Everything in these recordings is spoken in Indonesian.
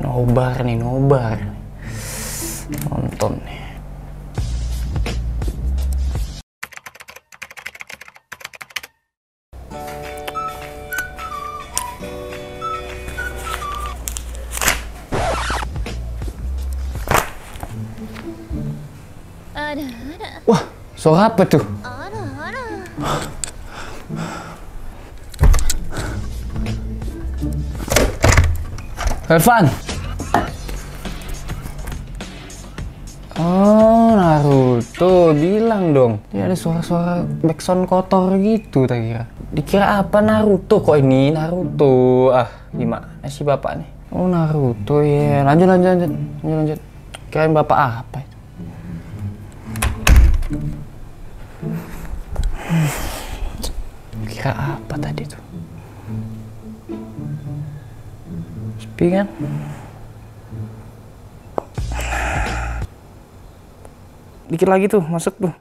Nobar nih, nobar. Nonton nih. Wah, suara apa tuh? Evan. Oh, Naruto, bilang dong. Ini ada suara-suara backsound kotor gitu, tak kira. Dikira apa Naruto kok ini? Naruto. Ah, gimana sih bapak nih? Oh, Naruto ya. Lanjut. Kirain bapak apa itu? Kira apa tadi tuh? Sepi kan? Dikit lagi tuh, masuk tuh.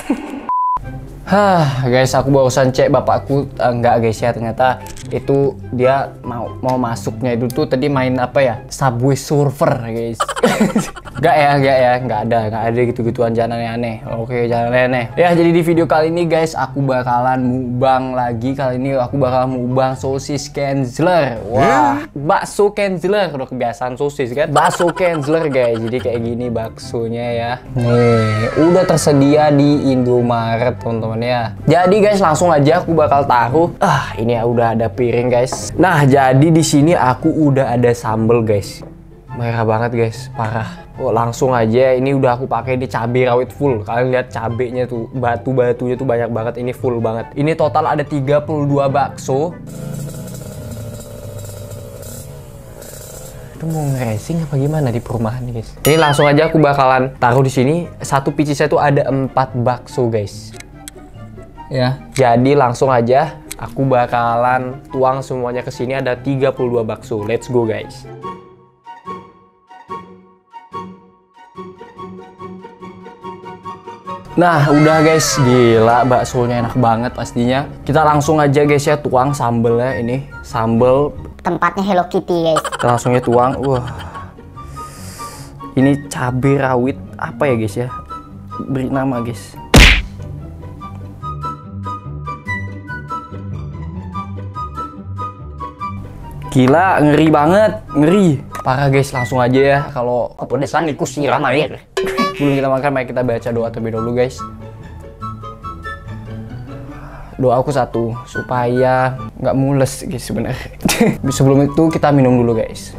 Hah, guys, aku barusan cek bapakku, enggak guys ya, ternyata itu dia mau masuknya itu tuh tadi main apa ya? Subway Surfer, guys. Enggak ada gitu-gituan, jangan aneh-aneh. Oke, jangan aneh-aneh. Ya, jadi di video kali ini guys, aku bakalan mukbang lagi. Kali ini aku bakalan mukbang sosis Kenzler. Wah, bakso Kenzler. Udah kebiasaan sosis kan? Bakso Kenzler, guys. Jadi kayak gini baksonya ya. Nih, udah tersedia di Indomaret, teman-teman ya. Jadi guys, langsung aja aku bakal taruh. Ini ya udah ada piring guys. Nah, jadi di sini aku udah ada sambel guys. Merah banget guys, parah. Oh, langsung aja ini udah aku pakai di cabai rawit full. Kalian lihat cabenya tuh, batu-batunya tuh banyak banget. Ini full banget. Ini total ada 32 bakso. Itu mau nge-racing apa gimana di perumahan nih guys? Ini langsung aja aku bakalan taruh di sini. Satu picisnya tuh ada 4 bakso guys. Ya, jadi langsung aja aku bakalan tuang semuanya ke sini. Ada 32 bakso. Let's go guys. Nah, udah guys, gila baksonya enak banget pastinya. Kita langsung aja guys ya tuang sambelnya ini. Sambel tempatnya Hello Kitty guys. kita langsungnya tuang. Wah. Ini cabai rawit apa ya guys ya? Beri nama guys. Gila, ngeri banget, ngeri. Parah guys, langsung aja ya. Kalau kepedesan ikut siram air. Sebelum kita makan, mari kita baca doa terlebih dahulu guys. Doa aku satu, supaya nggak mules guys sebenarnya. Sebelum itu kita minum dulu guys.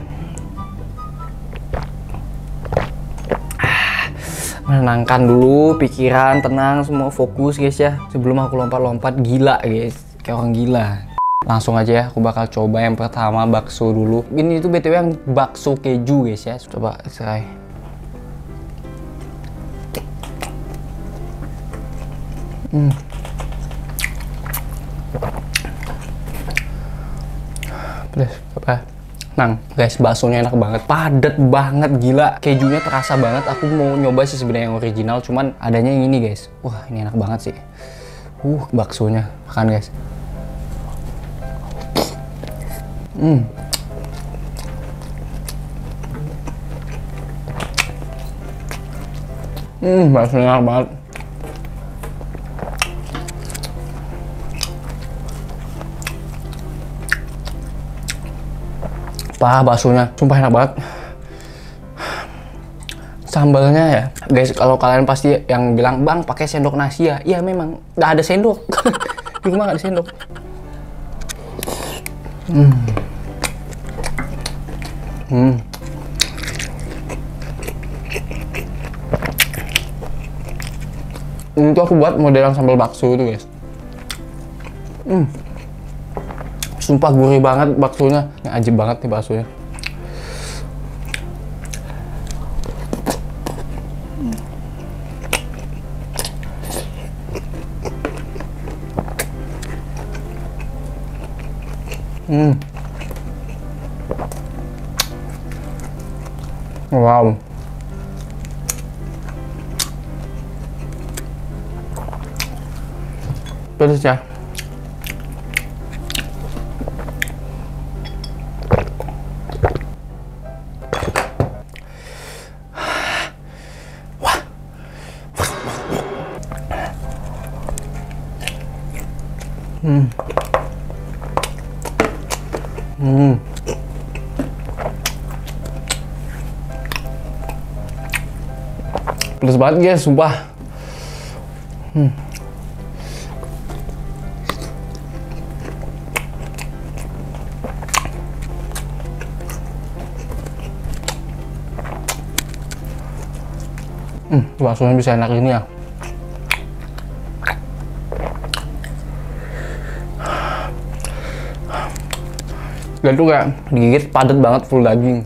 Menenangkan dulu pikiran, tenang, semua fokus guys ya. Sebelum aku lompat-lompat, gila guys, kayak orang gila. Langsung aja ya, aku bakal coba yang pertama bakso dulu. Ini tuh BTW yang bakso keju guys ya. Coba serai. Pedas apa? Nang, guys, baksonya enak banget, padet banget, gila. Kejunya terasa banget. Aku mau nyoba sih sebenarnya yang original, cuman adanya yang ini guys. Wah, ini enak banget sih. Baksonya, makan guys. Baksonya enak banget. Baksonya sumpah enak banget. Sambalnya ya guys, kalau kalian pasti yang bilang, bang pakai sendok nasi ya. Iya memang nggak ada sendok. Di rumah nggak ada sendok. Ini tuh aku buat modelan sambal bakso itu guys. Sumpah gurih banget baksonya. Ini ajib banget nih baksonya. Wow. Pedas ya. Pedes banget guys, sumpah. Baksonya bisa enak ini ya. Dan tuh kayak digigit padat banget, full daging.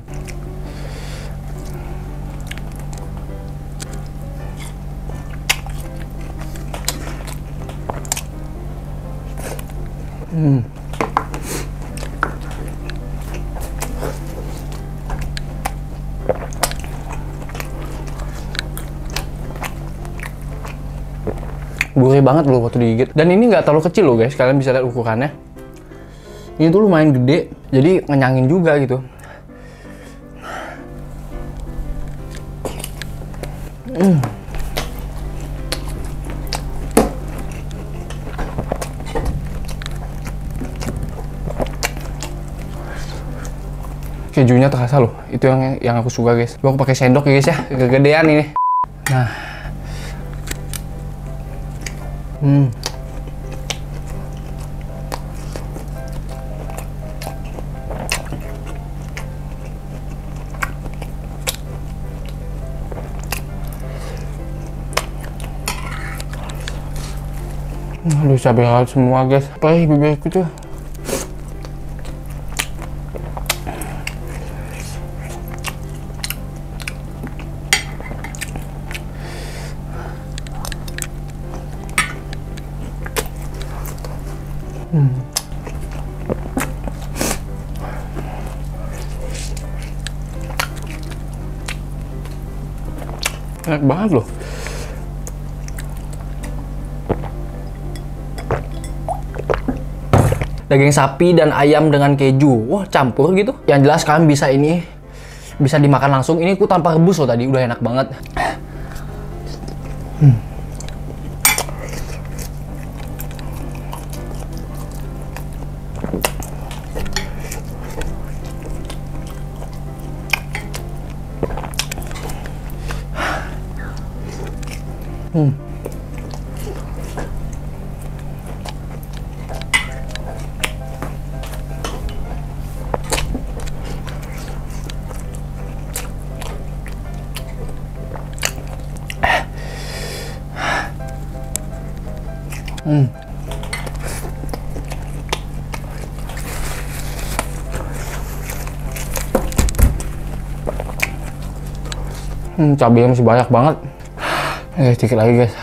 Gurih banget loh waktu digigit. Dan ini nggak terlalu kecil loh guys, kalian bisa lihat ukurannya. Ini tuh lumayan gede, jadi ngenyangin juga gitu. Kejunya terasa loh, itu yang aku suka guys. Aku pakai sendok ya guys ya, kegedean ini. Nah, aduh, cabai rawit semua guys. Perih bibirku tuh. Enak banget loh. Daging sapi dan ayam dengan keju. Wah, campur gitu. Yang jelas kalian bisa dimakan langsung. Ini aku tanpa rebus loh tadi, udah enak banget. Cabenya masih banyak banget. Sedikit lagi guys.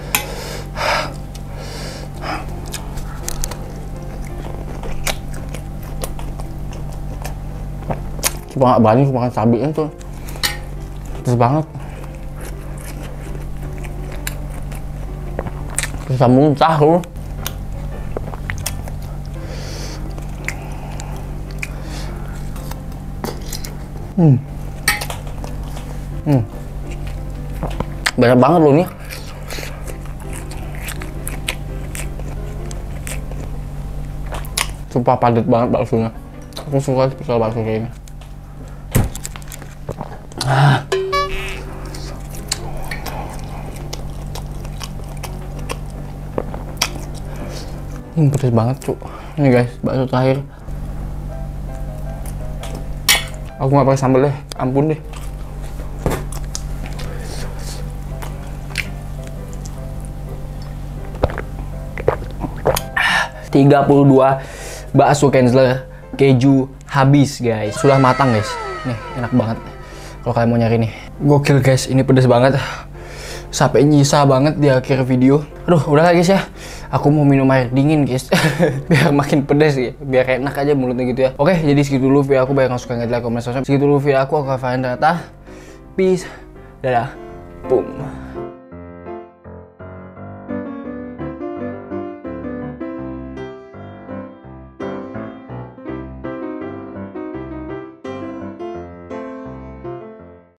Cuma nggak banyak makan cabenya tuh. Pedes banget. Bisa muntah loh. Banyak banget loh nih. Sumpah padat banget baksonya. Aku suka spesial bakso kayak ini. Pedes banget cuk. Ini guys, bakso terakhir. Aku nggak pakai sambal deh, ampun deh. 32 bakso Kenzler keju habis guys. Sudah matang guys. Nih, enak banget. Kalau kalian mau nyari nih. Gokil guys, ini pedes banget. Sampai nyisa banget di akhir video. Aduh, udah lah guys ya. Aku mau minum air dingin guys. Biar makin pedes ya. Biar enak aja mulutnya gitu ya. Oke, jadi segitu dulu video aku. Banyak yang suka, like, komen, subscribe. Segitu dulu video aku. Aku Fahanda. Peace. Dadah. Boom.